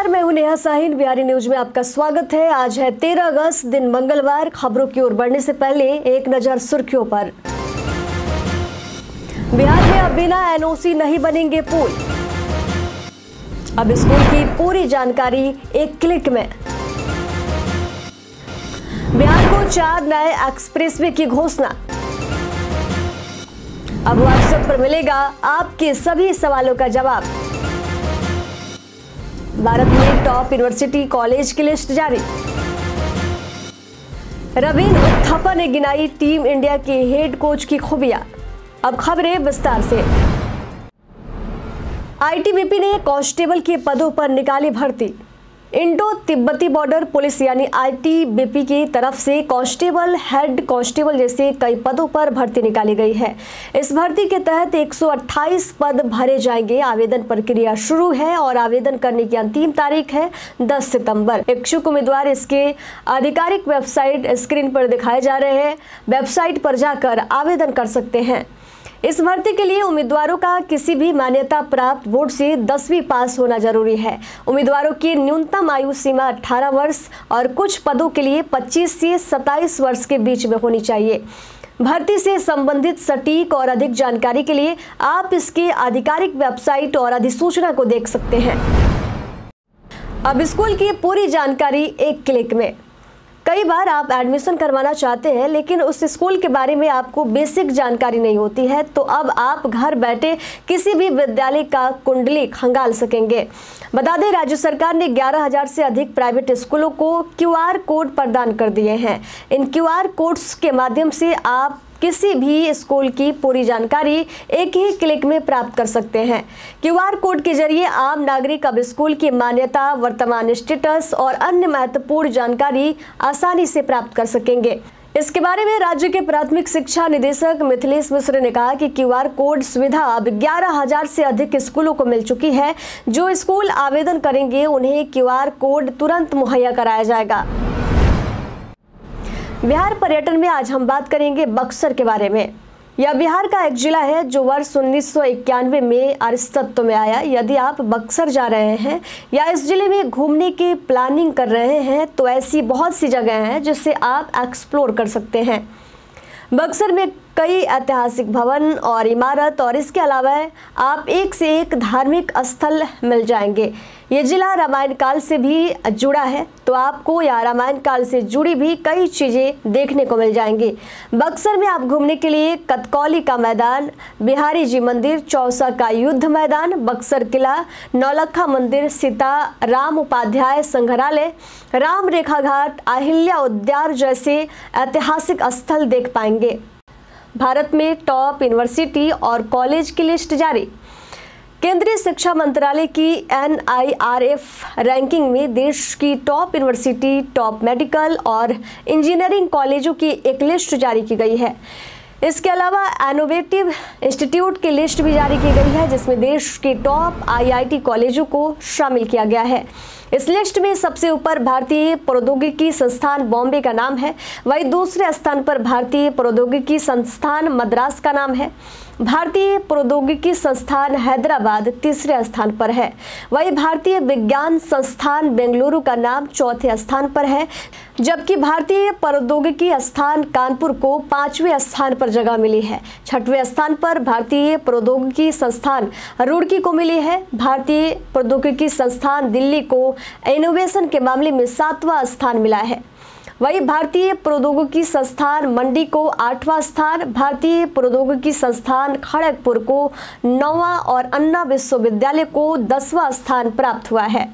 नमस्कार, मैं हूं नेहा साहिन। बिहारी न्यूज में आपका स्वागत है। आज है 13 अगस्त, दिन मंगलवार। खबरों की ओर बढ़ने से पहले एक नजर सुर्खियों पर। बिहार में अब बिना एनओसी नहीं बनेंगे पुल। अब स्कूल की पूरी जानकारी एक क्लिक में। बिहार को 4 नए एक्सप्रेसवे की घोषणा। अब व्हाट्सएप पर मिलेगा आपके सभी सवालों का जवाब। भारत में टॉप यूनिवर्सिटी कॉलेज की लिस्ट जारी। रवीन उत्थापा ने गिनाई टीम इंडिया के हेड कोच की खूबियां। अब खबरें विस्तार से। आईटीबीपी ने कांस्टेबल के पदों पर निकाली भर्ती। इंडो तिब्बती बॉर्डर पुलिस यानी आईटीबीपी की तरफ से कांस्टेबल, हेड कांस्टेबल जैसे कई पदों पर भर्ती निकाली गई है। इस भर्ती के तहत 128 पद भरे जाएंगे। आवेदन प्रक्रिया शुरू है और आवेदन करने की अंतिम तारीख है 10 सितंबर। इच्छुक उम्मीदवार इसके आधिकारिक वेबसाइट स्क्रीन पर दिखाए जा रहे हैं, वेबसाइट पर जाकर आवेदन कर सकते हैं। इस भर्ती के लिए उम्मीदवारों का किसी भी मान्यता प्राप्त बोर्ड से 10वीं पास होना जरूरी है। उम्मीदवारों की न्यूनतम आयु सीमा 18 वर्ष और कुछ पदों के लिए 25 से 27 वर्ष के बीच में होनी चाहिए। भर्ती से संबंधित सटीक और अधिक जानकारी के लिए आप इसके आधिकारिक वेबसाइट और अधिसूचना को देख सकते हैं। अब स्कूल की पूरी जानकारी एक क्लिक में। कई बार आप एडमिशन करवाना चाहते हैं लेकिन उस स्कूल के बारे में आपको बेसिक जानकारी नहीं होती है, तो अब आप घर बैठे किसी भी विद्यालय का कुंडली खंगाल सकेंगे। बता दें, राज्य सरकार ने 11,000 से अधिक प्राइवेट स्कूलों को क्यूआर कोड प्रदान कर दिए हैं। इन क्यूआर कोड्स के माध्यम से आप किसी भी स्कूल की पूरी जानकारी एक ही क्लिक में प्राप्त कर सकते हैं। क्यूआर कोड के जरिए आम नागरिक अब स्कूल की मान्यता, वर्तमान स्टेटस और अन्य महत्वपूर्ण जानकारी आसानी से प्राप्त कर सकेंगे। इसके बारे में राज्य के प्राथमिक शिक्षा निदेशक मिथिलेश मिश्र ने कहा कि क्यूआर कोड सुविधा अब 11,000 से अधिक स्कूलों को मिल चुकी है। जो स्कूल आवेदन करेंगे उन्हें क्यूआर कोड तुरंत मुहैया कराया जाएगा। बिहार पर्यटन में आज हम बात करेंगे बक्सर के बारे में। यह बिहार का एक जिला है जो वर्ष 1991 में अस्तित्व में आया। यदि आप बक्सर जा रहे हैं या इस जिले में घूमने की प्लानिंग कर रहे हैं तो ऐसी बहुत सी जगह हैं जिसे आप एक्सप्लोर कर सकते हैं। बक्सर में कई ऐतिहासिक भवन और इमारत और इसके अलावा आप एक से एक धार्मिक स्थल मिल जाएंगे। ये जिला रामायण काल से भी जुड़ा है, तो आपको यहाँ रामायण काल से जुड़ी भी कई चीज़ें देखने को मिल जाएंगी। बक्सर में आप घूमने के लिए कतकौली का मैदान, बिहारी जी मंदिर, चौसा का युद्ध मैदान, बक्सर किला, नौलखा मंदिर, सीता राम उपाध्याय संग्रहालय, राम रेखा घाट, अहिल्या उद्यान जैसे ऐतिहासिक स्थल देख पाएंगे। भारत में टॉप यूनिवर्सिटी और कॉलेज की लिस्ट जारी। केंद्रीय शिक्षा मंत्रालय की NIRF रैंकिंग में देश की टॉप यूनिवर्सिटी, टॉप मेडिकल और इंजीनियरिंग कॉलेजों की एक लिस्ट जारी की गई है। इसके अलावा इनोवेटिव इंस्टीट्यूट की लिस्ट भी जारी की गई है, जिसमें देश के टॉप IIT कॉलेजों को शामिल किया गया है। इस लिस्ट में सबसे ऊपर भारतीय प्रौद्योगिकी संस्थान बॉम्बे का नाम है। वहीं दूसरे स्थान पर भारतीय प्रौद्योगिकी संस्थान मद्रास का नाम है। भारतीय प्रौद्योगिकी संस्थान हैदराबाद तीसरे स्थान पर है। वहीं भारतीय विज्ञान संस्थान बेंगलुरु का नाम चौथे स्थान पर है, जबकि भारतीय प्रौद्योगिकी संस्थान कानपुर को 5वें स्थान पर जगह मिली है। 6वें स्थान पर भारतीय प्रौद्योगिकी संस्थान रुड़की को मिली है। भारतीय प्रौद्योगिकी संस्थान दिल्ली को इनोवेशन के मामले में 7वां स्थान मिला है। वहीं भारतीय प्रौद्योगिकी संस्थान मंडी को 8वां स्थान, भारतीय प्रौद्योगिकी संस्थान खड़गपुर को 9वां और अन्ना विश्वविद्यालय को 10वां स्थान प्राप्त हुआ है।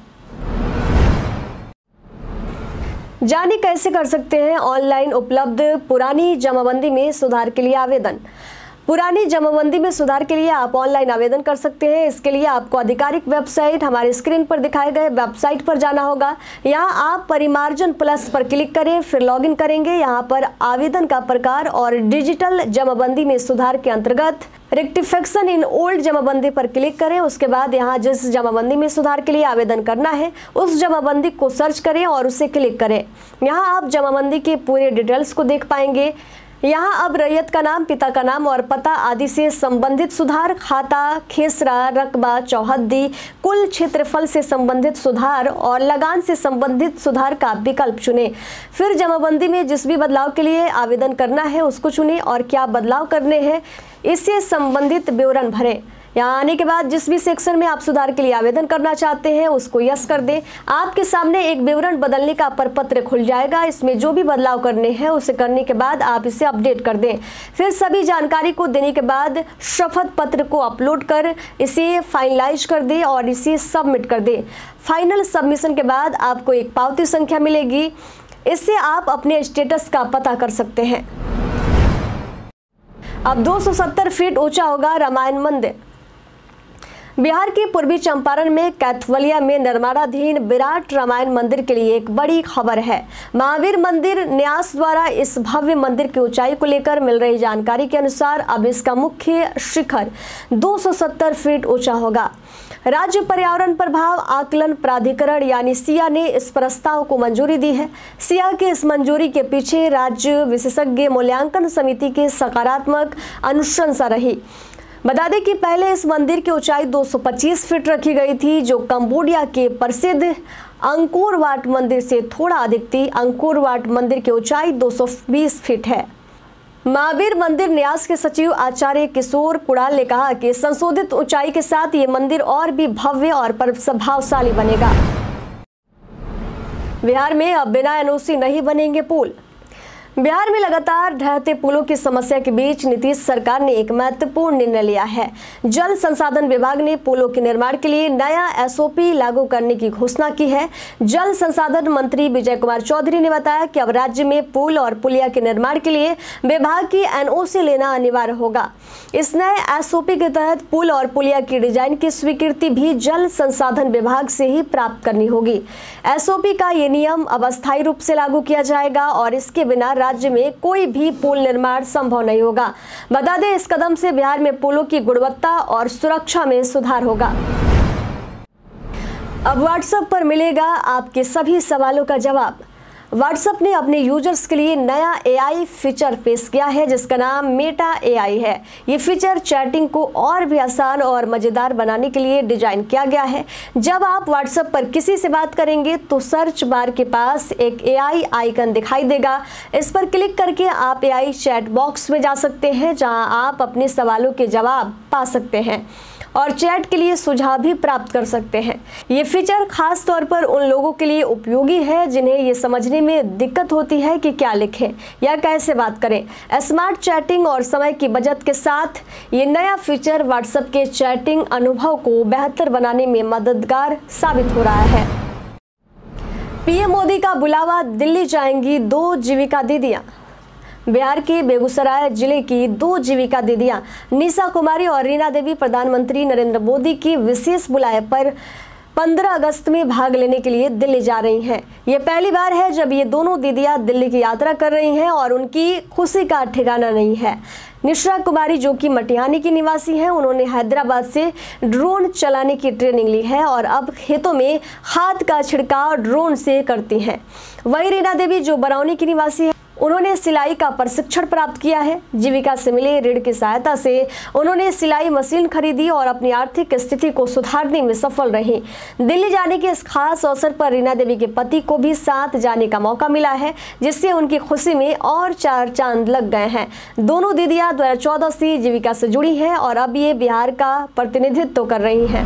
जानिए कैसे कर सकते हैं ऑनलाइन उपलब्ध पुरानी जमाबंदी में सुधार के लिए आवेदन। पुरानी जमाबंदी में सुधार के लिए आप ऑनलाइन आवेदन कर सकते हैं। इसके लिए आपको आधिकारिक वेबसाइट हमारे स्क्रीन पर दिखाए गए वेबसाइट पर जाना होगा। यहाँ आप परिमार्जन प्लस पर क्लिक करें, फिर लॉगिन करेंगे। यहाँ पर आवेदन का प्रकार और डिजिटल जमाबंदी में सुधार के अंतर्गत रेक्टिफिकेशन इन ओल्ड जमाबंदी पर क्लिक करें। उसके बाद यहाँ जिस जमाबंदी में सुधार के लिए आवेदन करना है उस जमाबंदी को सर्च करें और उसे क्लिक करें। यहाँ आप जमाबंदी के पूरे डिटेल्स को देख पाएंगे। यहाँ अब रैयत का नाम, पिता का नाम और पता आदि से संबंधित सुधार, खाता, खेसरा, रकबा, चौहद्दी, कुल क्षेत्रफल से संबंधित सुधार और लगान से संबंधित सुधार का विकल्प चुनें। फिर जमाबंदी में जिस भी बदलाव के लिए आवेदन करना है उसको चुनें और क्या बदलाव करने हैं इससे संबंधित विवरण भरें। यहाँ आने के बाद जिस भी सेक्शन में आप सुधार के लिए आवेदन करना चाहते हैं उसको यस कर दें। आपके सामने एक विवरण बदलने का प्रपत्र खुल जाएगा। इसमें जो भी बदलाव करने हैं उसे करने के बाद आप इसे अपडेट कर दें। फिर सभी जानकारी को देने के बाद शपथ पत्र को अपलोड कर इसे फाइनलाइज कर दें और इसे सबमिट कर दें। फाइनल सबमिशन के बाद आपको एक पावती संख्या मिलेगी। इससे आप अपने स्टेटस का पता कर सकते हैं। अब 270 फीट ऊंचा होगा रामायण मंदिर। बिहार के पूर्वी चंपारण में कैथवलिया में निर्माणाधीन विराट रामायण मंदिर के लिए एक बड़ी खबर है। महावीर मंदिर न्यास द्वारा इस भव्य मंदिर की ऊंचाई को लेकर मिल रही जानकारी के अनुसार अब इसका मुख्य शिखर 270 फीट ऊंचा होगा। राज्य पर्यावरण प्रभाव आकलन प्राधिकरण यानी सिया ने इस प्रस्ताव को मंजूरी दी है। सिया के इस मंजूरी के पीछे राज्य विशेषज्ञ मूल्यांकन समिति की सकारात्मक अनुशंसा रही। बता दें कि पहले इस मंदिर की ऊंचाई 225 फीट रखी गई थी, जो कंबोडिया के प्रसिद्ध अंकोर वाट मंदिर से थोड़ा अधिक थी। अंकोर वाट मंदिर की ऊंचाई 220 फीट है। महावीर मंदिर न्यास के सचिव आचार्य किशोर कुणाल ने कहा कि संशोधित ऊंचाई के साथ ये मंदिर और भी भव्य और प्रभावशाली बनेगा। बिहार में अब बिना एनओसी नहीं बनेंगे पुल। बिहार में लगातार ढहते पुलों की समस्या के बीच नीतीश सरकार ने एक महत्वपूर्ण निर्णय लिया है। जल संसाधन विभाग ने पुलों के निर्माण के लिए नया एसओपी लागू करने की घोषणा की है। जल संसाधन मंत्री विजय कुमार चौधरी ने बताया कि अब राज्य में पुल और पुलिया के निर्माण के लिए विभाग की एनओसी लेना अनिवार्य होगा। इस नए एसओपी के तहत पुल और पुलिया की डिजाइन की स्वीकृति भी जल संसाधन विभाग से ही प्राप्त करनी होगी। एसओपी का ये नियम अब अस्थायी रूप से लागू किया जाएगा और इसके बिना राज्य में कोई भी पुल निर्माण संभव नहीं होगा। बता दें, इस कदम से बिहार में पुलों की गुणवत्ता और सुरक्षा में सुधार होगा। अब व्हाट्सएप पर मिलेगा आपके सभी सवालों का जवाब। व्हाट्सएप ने अपने यूजर्स के लिए नया एआई फीचर पेश किया है जिसका नाम मेटा एआई है। ये फीचर चैटिंग को और भी आसान और मज़ेदार बनाने के लिए डिजाइन किया गया है। जब आप व्हाट्सएप पर किसी से बात करेंगे तो सर्च बार के पास एक एआई आइकन दिखाई देगा। इस पर क्लिक करके आप एआई चैट बॉक्स में जा सकते हैं जहां आप अपने सवालों के जवाब पा सकते हैं और चैट के लिए सुझाव भी प्राप्त कर सकते हैं। ये फीचर खास तौर पर उन लोगों के लिए उपयोगी है जिन्हें ये समझने में दिक्कत होती है कि क्या लिखें या कैसे बात करें। स्मार्ट चैटिंग और समय की बचत के साथ ये नया फीचर व्हाट्सएप के चैटिंग अनुभव को बेहतर बनाने में मददगार साबित हो रहा है। पीएम मोदी का बुलावा, दिल्ली जाएंगी 2 जीविका दीदियां। बिहार के बेगूसराय जिले की 2 जीविका दीदियां निशा कुमारी और रीना देवी प्रधानमंत्री नरेंद्र मोदी की विशेष बुलाए पर 15 अगस्त में भाग लेने के लिए दिल्ली जा रही हैं। ये पहली बार है जब ये दोनों दीदियां दिल्ली की यात्रा कर रही हैं और उनकी खुशी का ठिकाना नहीं है। निशा कुमारी जो कि मटिहानी की निवासी हैं, उन्होंने हैदराबाद से ड्रोन चलाने की ट्रेनिंग ली है और अब खेतों में खाद का छिड़काव ड्रोन से करती हैं। वहीं रीना देवी जो बरौनी की निवासी है, उन्होंने सिलाई का प्रशिक्षण प्राप्त किया है। जीविका से मिले ऋण की सहायता से उन्होंने सिलाई मशीन खरीदी और अपनी आर्थिक स्थिति को सुधारने में सफल रही। दिल्ली जाने के इस खास अवसर पर रीना देवी के पति को भी साथ जाने का मौका मिला है, जिससे उनकी खुशी में और 4 चांद लग गए हैं। दोनों दीदियां 2014 से जीविका से जुड़ी हैं और अब ये बिहार का प्रतिनिधित्व कर रही हैं।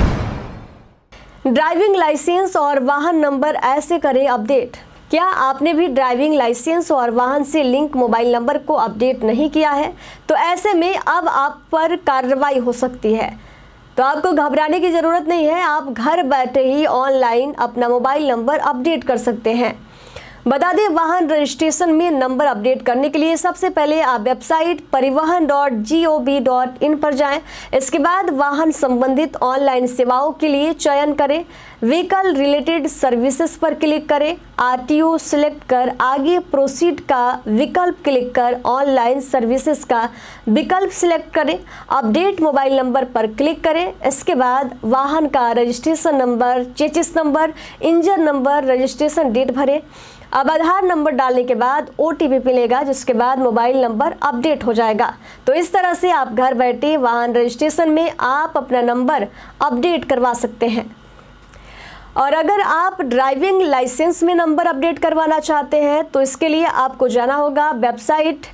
ड्राइविंग लाइसेंस और वाहन नंबर ऐसे करें अपडेट। क्या आपने भी ड्राइविंग लाइसेंस और वाहन से लिंक मोबाइल नंबर को अपडेट नहीं किया है? तो ऐसे में अब आप पर कार्रवाई हो सकती है। तो आपको घबराने की ज़रूरत नहीं है, आप घर बैठे ही ऑनलाइन अपना मोबाइल नंबर अपडेट कर सकते हैं। बता दें, वाहन रजिस्ट्रेशन में नंबर अपडेट करने के लिए सबसे पहले आप वेबसाइट परिवहन.gov.in पर जाएं। इसके बाद वाहन संबंधित ऑनलाइन सेवाओं के लिए चयन करें। व्हीकल रिलेटेड सर्विसेज पर क्लिक करें। आरटीओ सिलेक्ट कर आगे प्रोसीड का विकल्प क्लिक कर ऑनलाइन सर्विसेज का विकल्प सिलेक्ट करें। अपडेट मोबाइल नंबर पर क्लिक करें। इसके बाद वाहन का registration number, chassis number, engine number, registration date भरें। अब आधार नंबर डालने के बाद OTP मिलेगा, जिसके बाद मोबाइल नंबर अपडेट हो जाएगा। तो इस तरह से आप घर बैठे वाहन रजिस्ट्रेशन में आप अपना नंबर अपडेट करवा सकते हैं। और अगर आप ड्राइविंग लाइसेंस में नंबर अपडेट करवाना चाहते हैं तो इसके लिए आपको जाना होगा वेबसाइट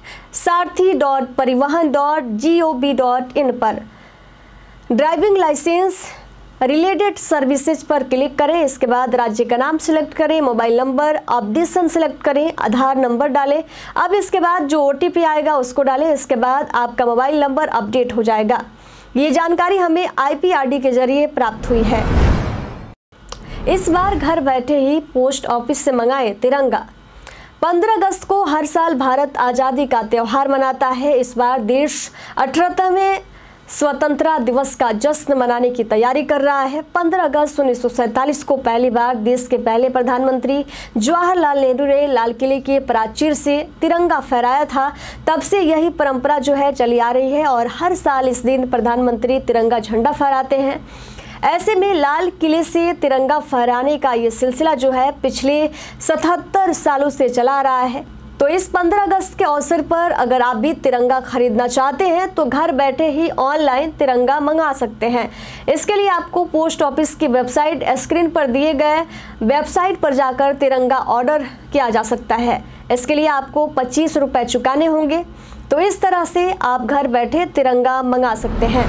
सारथी.परिवहन.gov.in पर। ड्राइविंग लाइसेंस रिलेटेड सर्विसेज पर क्लिक करें। इसके बाद राज्य का नाम सिलेक्ट करें, मोबाइल नंबर अपडेशन सिलेक्ट करें, आधार नंबर डालें। अब इसके बाद जो OTP आएगा उसको डालें। इसके बाद आपका मोबाइल नंबर अपडेट हो जाएगा। ये जानकारी हमें IPRD के जरिए प्राप्त हुई है। इस बार घर बैठे ही पोस्ट ऑफिस से मंगाए तिरंगा। 15 अगस्त को हर साल भारत आज़ादी का त्यौहार मनाता है। इस बार देश 78वें स्वतंत्रता दिवस का जश्न मनाने की तैयारी कर रहा है। 15 अगस्त 1947 को पहली बार देश के पहले प्रधानमंत्री जवाहरलाल नेहरू ने लाल किले के प्राचीर से तिरंगा फहराया था। तब से यही परंपरा जो है चली आ रही है और हर साल इस दिन प्रधानमंत्री तिरंगा झंडा फहराते हैं। ऐसे में लाल किले से तिरंगा फहराने का ये सिलसिला जो है पिछले 77 सालों से चला आ रहा है। तो इस 15 अगस्त के अवसर पर अगर आप भी तिरंगा खरीदना चाहते हैं तो घर बैठे ही ऑनलाइन तिरंगा मंगा सकते हैं। इसके लिए आपको पोस्ट ऑफिस की वेबसाइट स्क्रीन पर दिए गए वेबसाइट पर जाकर तिरंगा ऑर्डर किया जा सकता है। इसके लिए आपको 25 रुपये चुकाने होंगे। तो इस तरह से आप घर बैठे तिरंगा मंगा सकते हैं।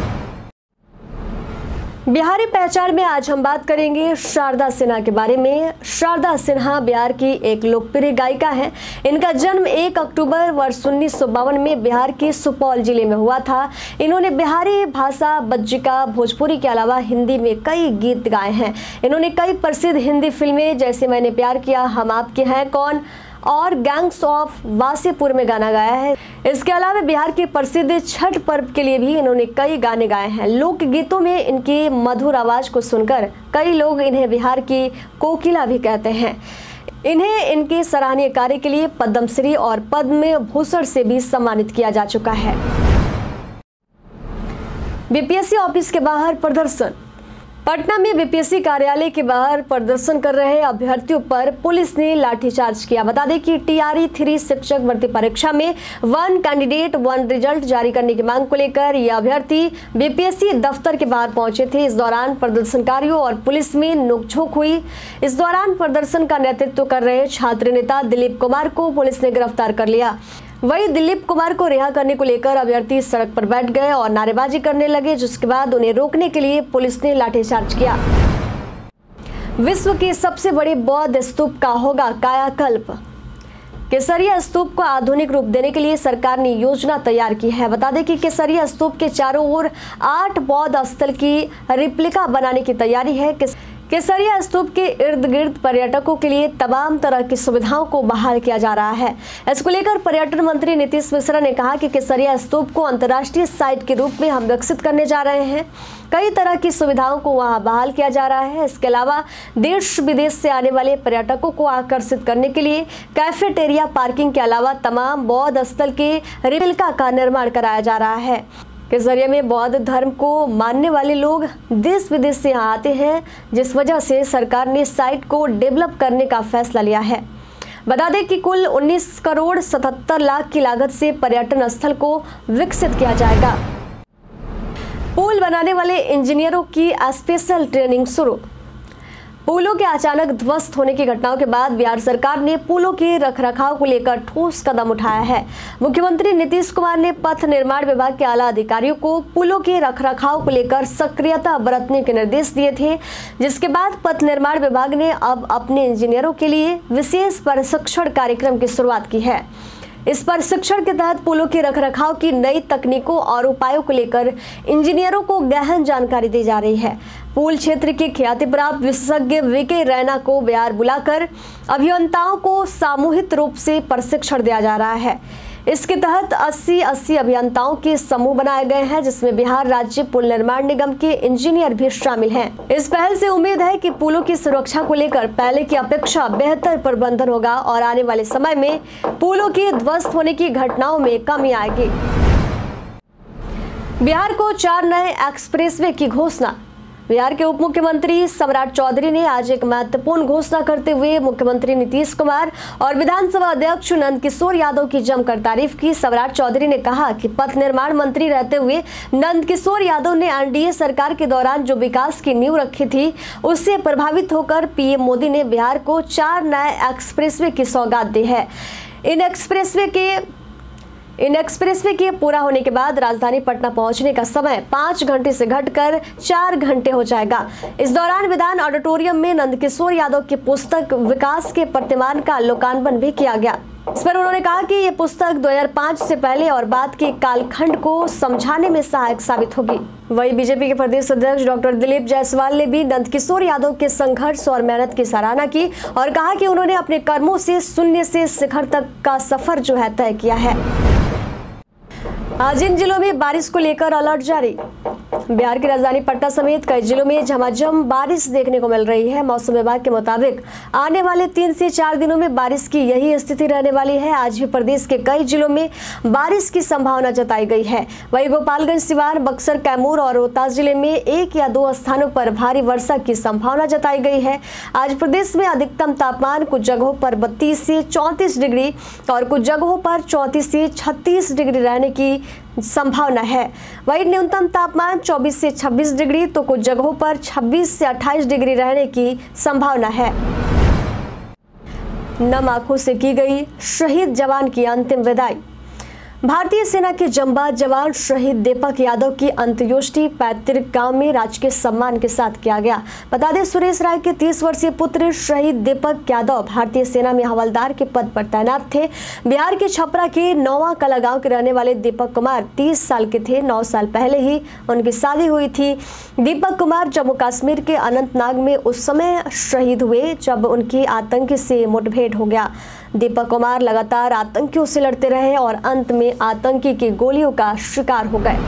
बिहारी पहचान में आज हम बात करेंगे शारदा सिन्हा के बारे में। शारदा सिन्हा बिहार की एक लोकप्रिय गायिका है। इनका जन्म 1 अक्टूबर वर्ष 1952 में बिहार के सुपौल जिले में हुआ था। इन्होंने बिहारी भाषा, बज्जिका, भोजपुरी के अलावा हिंदी में कई गीत गाए हैं। इन्होंने कई प्रसिद्ध हिंदी फिल्में जैसे मैंने प्यार किया, हम आपके हैं कौन और गैंग्स ऑफ वासेपुर में गाना गाया है। इसके अलावा बिहार के प्रसिद्ध छठ पर्व के लिए भी इन्होंने कई गाने गाए हैं। लोकगीतों में इनकी मधुर आवाज़ को सुनकर कई लोग इन्हें बिहार की कोकिला भी कहते हैं। इन्हें इनके सराहनीय कार्य के लिए पद्मश्री और पद्म भूषण से भी सम्मानित किया जा चुका है। BPSC ऑफिस के बाहर प्रदर्शन। पटना में BPSC कार्यालय के बाहर प्रदर्शन कर रहे अभ्यर्थियों पर पुलिस ने लाठीचार्ज किया। बता दें कि TRE 3 शिक्षक भर्ती परीक्षा में 1 कैंडिडेट 1 रिजल्ट जारी करने की मांग को लेकर ये अभ्यर्थी BPSC दफ्तर के बाहर पहुंचे थे। इस दौरान प्रदर्शनकारियों और पुलिस में नोकझोंक हुई। इस दौरान प्रदर्शन का नेतृत्व कर रहे छात्र नेता दिलीप कुमार को पुलिस ने गिरफ्तार कर लिया। वहीं दिलीप कुमार को रिहा करने को लेकर अभ्यर्थी सड़क पर बैठ गए और नारेबाजी करने लगे, जिसके बाद उन्हें रोकने के लिए पुलिस ने लाठीचार्ज किया। विश्व के सबसे बड़े बौद्ध स्तूप का होगा कायाकल्प। केसरिया स्तूप को आधुनिक रूप देने के लिए सरकार ने योजना तैयार की है। बता दें कि केसरिया स्तूप के चारों ओर 8 बौद्ध स्थल की रिप्लिका बनाने की तैयारी है। केसरिया स्तूप के इर्द गिर्द पर्यटकों के लिए तमाम तरह की सुविधाओं को बहाल किया जा रहा है। इसको लेकर पर्यटन मंत्री नीतीश मिश्रा ने कहा कि केसरिया स्तूप को अंतर्राष्ट्रीय साइट के रूप में हम विकसित करने जा रहे हैं। कई तरह की सुविधाओं को वहां बहाल किया जा रहा है। इसके अलावा देश विदेश से आने वाले पर्यटकों को आकर्षित करने के लिए कैफेटेरिया, पार्किंग के अलावा तमाम बौद्ध स्थल के रिप्लिका का निर्माण कराया जा रहा है। केसरिया में बौद्ध धर्म को मानने वाले लोग देश विदेश से यहाँ आते हैं, जिस वजह से सरकार ने साइट को डेवलप करने का फैसला लिया है। बता दें कि कुल 19 करोड़ 77 लाख की लागत से पर्यटन स्थल को विकसित किया जाएगा। पुल बनाने वाले इंजीनियरों की स्पेशल ट्रेनिंग शुरू। पुलों के अचानक ध्वस्त होने की घटनाओं के बाद बिहार सरकार ने पुलों के रखरखाव को लेकर ठोस कदम उठाया है। मुख्यमंत्री नीतीश कुमार ने पथ निर्माण विभाग के आला अधिकारियों को पुलों के रखरखाव को लेकर सक्रियता बरतने के निर्देश दिए थे, जिसके बाद पथ निर्माण विभाग ने अब अपने इंजीनियरों के लिए विशेष प्रशिक्षण कार्यक्रम की शुरुआत की है। इस प्रशिक्षण के तहत पुलों के रखरखाव की नई तकनीकों और उपायों को लेकर इंजीनियरों को गहन जानकारी दी जा रही है। पुल क्षेत्र के ख्याति प्राप्त विशेषज्ञ VK रैना को बिहार बुलाकर अभियंताओं को सामूहिक रूप से प्रशिक्षण दिया जा रहा है। इसके तहत 80 अभियंताओं के समूह बनाए गए हैं, जिसमें बिहार राज्य पुल निर्माण निगम के इंजीनियर भी शामिल हैं। इस पहल से उम्मीद है कि पुलों की सुरक्षा को लेकर पहले की अपेक्षा बेहतर प्रबंधन होगा और आने वाले समय में पुलों के ध्वस्त होने की घटनाओं में कमी आएगी। बिहार को 4 नए एक्सप्रेसवे की घोषणा। बिहार के उप मुख्यमंत्री सम्राट चौधरी ने आज एक महत्वपूर्ण घोषणा करते हुए मुख्यमंत्री नीतीश कुमार और विधानसभा अध्यक्ष नंदकिशोर यादव की जमकर तारीफ की। सम्राट चौधरी ने कहा कि पथ निर्माण मंत्री रहते हुए नंदकिशोर यादव ने एनडीए सरकार के दौरान जो विकास की नींव रखी थी, उससे प्रभावित होकर पीएम मोदी ने बिहार को 4 नए एक्सप्रेसवे की सौगात दी है। इन एक्सप्रेसवे के पूरा होने के बाद राजधानी पटना पहुंचने का समय 5 घंटे से घटकर 4 घंटे हो जाएगा। इस दौरान विधान ऑडिटोरियम में नंदकिशोर यादव की पुस्तक विकास के प्रतिमान का लोकार्पण भी किया गया। इस पर उन्होंने कहा कि ये पुस्तक 2005 से पहले और बाद के कालखंड को समझाने में सहायक साबित होगी। वहीं बीजेपी के प्रदेश अध्यक्ष डॉक्टर दिलीप जायसवाल ने भी नंदकिशोर यादव के संघर्ष और मेहनत की सराहना की और कहा कि उन्होंने अपने कर्मों से शून्य से शिखर तक का सफर जो है तय किया है। आज इन जिलों में बारिश को लेकर अलर्ट जारी। बिहार की राजधानी पटना समेत कई जिलों में झमाझम बारिश देखने को मिल रही है। मौसम विभाग के मुताबिक आने वाले 3 से 4 दिनों में बारिश की यही स्थिति रहने वाली है। आज भी प्रदेश के कई जिलों में बारिश की संभावना जताई गई है। वहीं गोपालगंज, सिवान, बक्सर, कैमूर और रोहतास जिले में 1 या 2 स्थानों पर भारी वर्षा की संभावना जताई गई है। आज प्रदेश में अधिकतम तापमान कुछ जगहों पर 32 से 34 डिग्री और कुछ जगहों पर 34 से 36 डिग्री रहने की संभावना है। वहीं न्यूनतम तापमान 24 से 26 डिग्री तो कुछ जगहों पर 26 से 28 डिग्री रहने की संभावना है। नम आंखों से की गई शहीद जवान की अंतिम विदाई। भारतीय सेना के जांबाज जवान शहीद दीपक यादव की अंत्येष्टि पैतृक गांव में राजकीय सम्मान के साथ किया गया। बता दें, सुरेश राय के 30 वर्षीय पुत्र शहीद दीपक यादव भारतीय सेना में हवलदार के पद पर तैनात थे। बिहार के छपरा के नौवा कला गांव के रहने वाले दीपक कुमार 30 साल के थे। 9 साल पहले ही उनकी शादी हुई थी। दीपक कुमार जम्मू कश्मीर के अनंतनाग में उस समय शहीद हुए जब उनकी आतंकी से मुठभेड़ हो गया। दीपक कुमार लगातार आतंकियों से लड़ते रहे और अंत में आतंकी की गोलियों का शिकार हो गए।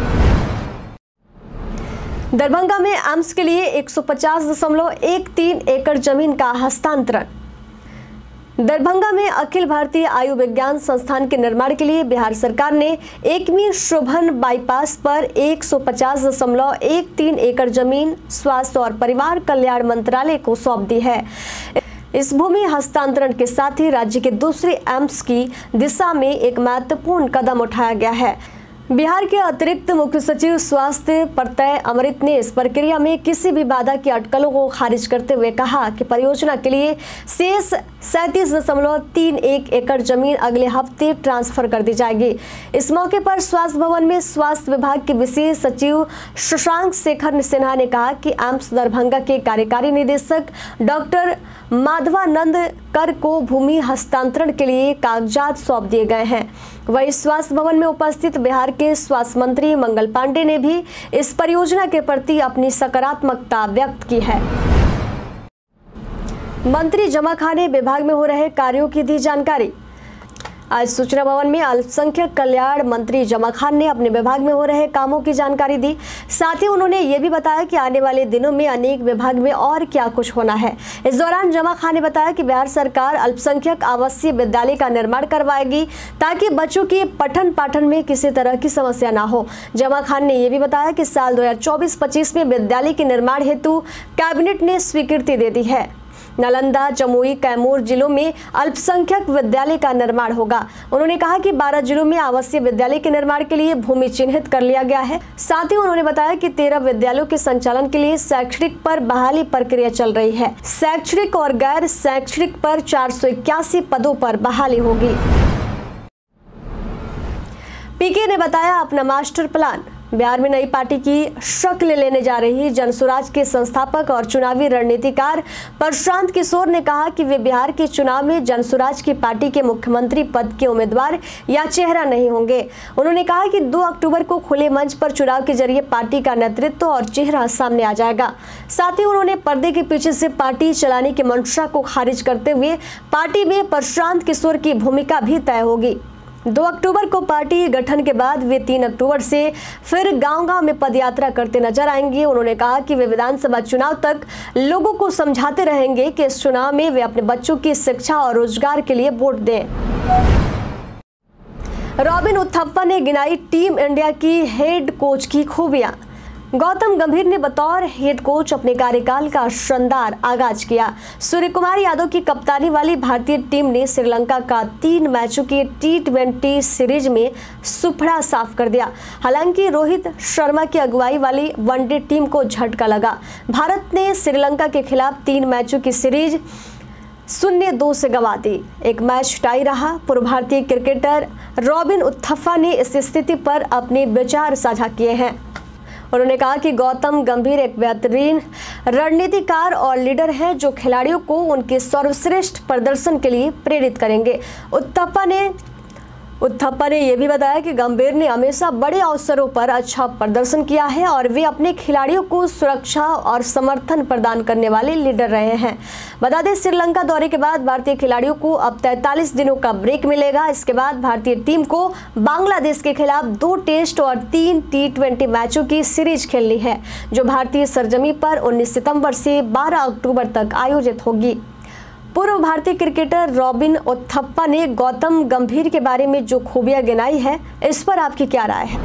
दरभंगा में एम्स के लिए 150.13 एकड़ जमीन का हस्तांतरण। दरभंगा में अखिल भारतीय आयुर्विज्ञान संस्थान के निर्माण के लिए बिहार सरकार ने 1वीं शोभन बाईपास पर 150.13 एकड़ जमीन स्वास्थ्य और परिवार कल्याण मंत्रालय को सौंप दी है। इस भूमि हस्तांतरण के साथ ही राज्य के दूसरे एम्स की दिशा में एक महत्वपूर्ण कदम उठाया गया है। बिहार के अतिरिक्त मुख्य सचिव स्वास्थ्य प्रत्यय अमृत ने इस प्रक्रिया में किसी भी बाधा की अटकलों को खारिज करते हुए कहा कि परियोजना के लिए शेष 37.31 एकड़ जमीन अगले हफ्ते ट्रांसफर कर दी जाएगी। इस मौके पर स्वास्थ्य भवन में स्वास्थ्य विभाग के विशेष सचिव शशांक शेखर सिन्हा ने कहा कि एम्स दरभंगा के कार्यकारी निदेशक डॉक्टर माधवानंद कर को भूमि हस्तांतरण के लिए कागजात सौंप दिए गए हैं। वहीं स्वास्थ्य भवन में उपस्थित बिहार के स्वास्थ्य मंत्री मंगल पांडे ने भी इस परियोजना के प्रति अपनी सकारात्मकता व्यक्त की है। मंत्री जमाखाने विभाग में हो रहे कार्यों की दी जानकारी। आज सूचना भवन में अल्पसंख्यक कल्याण मंत्री जमा खान ने अपने विभाग में हो रहे कामों की जानकारी दी। साथ ही उन्होंने ये भी बताया कि आने वाले दिनों में अनेक विभाग में और क्या कुछ होना है। इस दौरान जमा खान ने बताया कि बिहार सरकार अल्पसंख्यक आवासीय विद्यालय का निर्माण करवाएगी ताकि बच्चों के पठन पाठन में किसी तरह की समस्या ना हो। जमा खान ने यह भी बताया कि साल 2024-25 में विद्यालय के निर्माण हेतु कैबिनेट ने स्वीकृति दे दी है। नालंदा, जमुई, कैमूर जिलों में अल्पसंख्यक विद्यालय का निर्माण होगा। उन्होंने कहा कि 12 जिलों में आवासीय विद्यालय के निर्माण के लिए भूमि चिन्हित कर लिया गया है। साथ ही उन्होंने बताया कि 13 विद्यालयों के संचालन के लिए शैक्षणिक पर बहाली प्रक्रिया चल रही है। शैक्षणिक और गैर शैक्षणिक पर 481 पदों पर बहाली होगी। पीके ने बताया अपना मास्टर प्लान। बिहार में नई पार्टी की शक्ल लेने जा रही जनसुराज के संस्थापक और चुनावी रणनीतिकार प्रशांत किशोर ने कहा कि वे बिहार के चुनाव में जनसुराज की पार्टी के मुख्यमंत्री पद के उम्मीदवार या चेहरा नहीं होंगे। उन्होंने कहा कि 2 अक्टूबर को खुले मंच पर चुनाव के जरिए पार्टी का नेतृत्व और चेहरा सामने आ जाएगा। साथ ही उन्होंने पर्दे के पीछे से पार्टी चलाने की मंशा को खारिज करते हुए पार्टी में प्रशांत किशोर की भूमिका भी तय होगी। 2 अक्टूबर को पार्टी गठन के बाद वे 3 अक्टूबर से फिर गांव-गांव में पदयात्रा करते नजर आएंगे। उन्होंने कहा कि वे विधानसभा चुनाव तक लोगों को समझाते रहेंगे कि इस चुनाव में वे अपने बच्चों की शिक्षा और रोजगार के लिए वोट दें। रॉबिन उथप्पा ने गिनाई टीम इंडिया की हेड कोच की खूबियां। गौतम गंभीर ने बतौर हेड कोच अपने कार्यकाल का शानदार आगाज किया। सूर्य कुमार यादव की कप्तानी वाली भारतीय टीम ने श्रीलंका का 3 मैचों की T20 सीरीज में सुपड़ा साफ कर दिया। हालांकि रोहित शर्मा की अगुवाई वाली वनडे टीम को झटका लगा। भारत ने श्रीलंका के खिलाफ 3 मैचों की सीरीज 0-2 से गंवा दी। एक मैच टाई रहा। पूर्व भारतीय क्रिकेटर रॉबिन उथप्पा ने इस स्थिति पर अपने विचार साझा किए हैं। उन्होंने कहा कि गौतम गंभीर एक बेहतरीन रणनीतिकार और लीडर हैं जो खिलाड़ियों को उनके सर्वश्रेष्ठ प्रदर्शन के लिए प्रेरित करेंगे। उथप्पा ने यह भी बताया कि गंभीर ने हमेशा बड़े अवसरों पर अच्छा प्रदर्शन किया है और वे अपने खिलाड़ियों को सुरक्षा और समर्थन प्रदान करने वाले लीडर रहे हैं। बता दें, श्रीलंका दौरे के बाद भारतीय खिलाड़ियों को अब 43 दिनों का ब्रेक मिलेगा। इसके बाद भारतीय टीम को बांग्लादेश के खिलाफ 2 टेस्ट और 3 T20 मैचों की सीरीज खेलनी है, जो भारतीय सरजमी पर 19 सितंबर से 12 अक्टूबर तक आयोजित होगी। पूर्व भारतीय क्रिकेटर रॉबिन उथप्पा ने गौतम गंभीर के बारे में जो खूबियां गिनाई है, इस पर आपकी क्या राय है?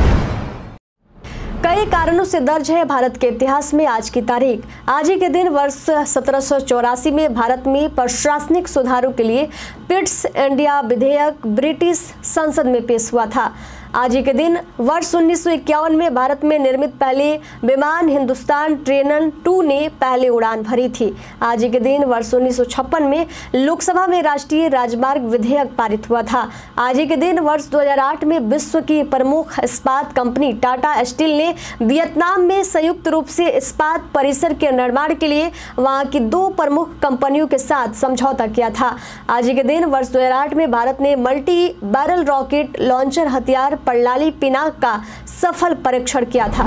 कई कारणों से दर्ज है भारत के इतिहास में आज की तारीख। आज ही के दिन वर्ष 1784 में भारत में प्रशासनिक सुधारों के लिए पिट्स इंडिया विधेयक ब्रिटिश संसद में पेश हुआ था। आज ही के दिन वर्ष 1951 में भारत में निर्मित पहले विमान हिंदुस्तान ट्रेनन 2 ने पहले उड़ान भरी थी। आज ही के दिन वर्ष 1956 में लोकसभा में राष्ट्रीय राजमार्ग विधेयक पारित हुआ था। आज ही के दिन वर्ष 2008 में विश्व की प्रमुख इस्पात कंपनी टाटा स्टील ने वियतनाम में संयुक्त रूप से इस्पात परिसर के निर्माण के लिए वहां की 2 प्रमुख कंपनियों के साथ समझौता किया था। आज ही के दिन वर्ष 2008 में भारत ने मल्टी बैरल रॉकेट लॉन्चर हथियार प्रणाली पिनाक का सफल परीक्षण किया था।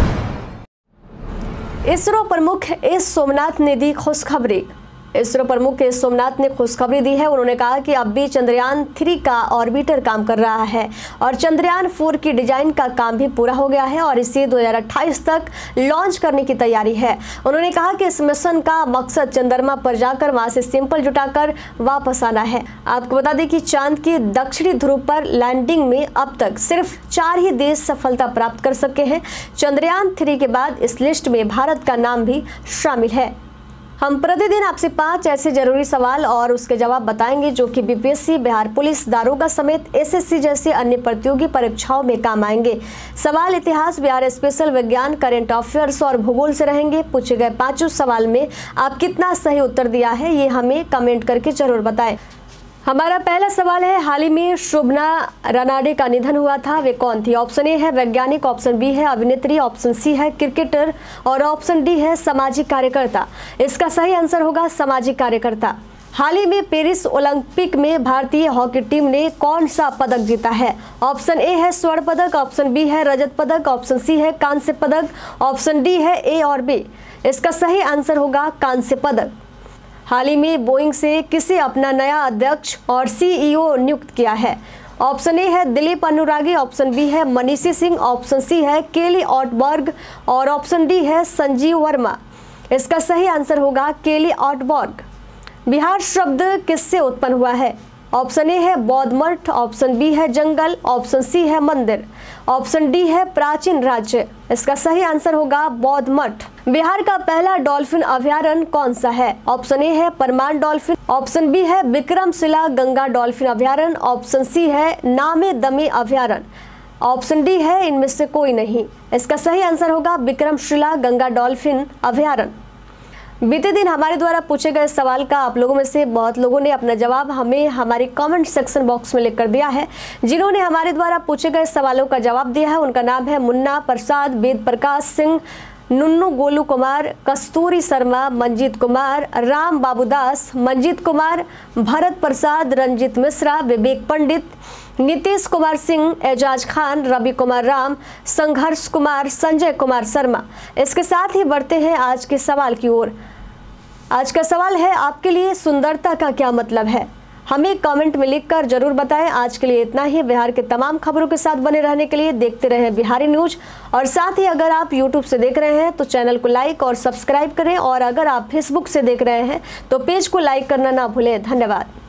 इसरो प्रमुख एस सोमनाथ ने दी खुशखबरी। इसरो प्रमुख एस सोमनाथ ने खुशखबरी दी है। उन्होंने कहा कि अब भी चंद्रयान 3 का ऑर्बिटर काम कर रहा है और चंद्रयान 4 की डिजाइन का काम भी पूरा हो गया है और इसे 2028 तक लॉन्च करने की तैयारी है। उन्होंने कहा कि इस मिशन का मकसद चंद्रमा पर जाकर वहां से सैंपल जुटाकर वापस आना है। आपको बता दें कि चांद के दक्षिणी ध्रुव पर लैंडिंग में अब तक सिर्फ 4 ही देश सफलता प्राप्त कर सके हैं। चंद्रयान 3 के बाद इस लिस्ट में भारत का नाम भी शामिल है। हम प्रतिदिन आपसे 5 ऐसे जरूरी सवाल और उसके जवाब बताएंगे जो कि बीपीएससी, बिहार पुलिस, दारोगा समेत एसएससी जैसे अन्य प्रतियोगी परीक्षाओं में काम आएंगे। सवाल इतिहास, बिहार स्पेशल, विज्ञान, करंट अफेयर्स और भूगोल से रहेंगे। पूछे गए 5 सवाल में आप कितना सही उत्तर दिया है, ये हमें कमेंट करके जरूर बताएं। हमारा पहला सवाल है, हाल ही में शोभना रानाडे का निधन हुआ था, वे कौन थी? ऑप्शन ए है वैज्ञानिक, ऑप्शन बी है अभिनेत्री, ऑप्शन सी है क्रिकेटर और ऑप्शन डी है सामाजिक कार्यकर्ता। इसका सही आंसर होगा सामाजिक कार्यकर्ता। हाल ही में पेरिस ओलंपिक में भारतीय हॉकी टीम ने कौन सा पदक जीता है? ऑप्शन ए है स्वर्ण पदक, ऑप्शन बी है रजत पदक, ऑप्शन सी है कांस्य पदक, ऑप्शन डी है ए और बी। इसका सही आंसर होगा कांस्य पदक। हाल ही में बोइंग से किसे अपना नया अध्यक्ष और सीईओ नियुक्त किया है? ऑप्शन ए है दिलीप अनुरागी, ऑप्शन बी है मनीषी सिंह, ऑप्शन सी है केली ऑटबर्ग और ऑप्शन डी है संजीव वर्मा। इसका सही आंसर होगा केली ऑटबर्ग। बिहार शब्द किससे उत्पन्न हुआ है? ऑप्शन ए है बौद्ध मठ, ऑप्शन बी है जंगल, ऑप्शन सी है मंदिर, ऑप्शन डी है प्राचीन राज्य। इसका सही आंसर होगा बौद्ध मठ। बिहार का पहला डॉल्फिन अभयारण्य कौन सा है? ऑप्शन ए है परमान डॉल्फिन, ऑप्शन बी है विक्रमशिला गंगा डॉल्फिन अभयारण्य, ऑप्शन सी है नामे दमे अभयारण्य, ऑप्शन डी है इनमें से कोई नहीं। इसका सही आंसर होगा विक्रमशिला गंगा डॉल्फिन अभयारण्य। बीते दिन हमारे द्वारा पूछे गए सवाल का आप लोगों में से बहुत लोगों ने अपना जवाब हमें हमारे कमेंट सेक्शन बॉक्स में लिखकर दिया है। जिन्होंने हमारे द्वारा पूछे गए सवालों का जवाब दिया है उनका नाम है मुन्ना प्रसाद, वेद प्रकाश सिंह, नुन्नू गोलू कुमार, कस्तूरी शर्मा, मंजीत कुमार, राम बाबूदास, मंजीत कुमार, भरत प्रसाद, रंजीत मिश्रा, विवेक पंडित, नीतीश कुमार सिंह, एजाज खान, रवि कुमार राम, संघर्ष कुमार, संजय कुमार शर्मा। इसके साथ ही बढ़ते हैं आज के सवाल की ओर। आज का सवाल है, आपके लिए सुंदरता का क्या मतलब है? हमें कमेंट में लिखकर जरूर बताएं। आज के लिए इतना ही। बिहार के तमाम खबरों के साथ बने रहने के लिए देखते रहें बिहारी न्यूज। और साथ ही अगर आप यूट्यूब से देख रहे हैं तो चैनल को लाइक और सब्सक्राइब करें, और अगर आप फेसबुक से देख रहे हैं तो पेज को लाइक करना ना भूलें। धन्यवाद।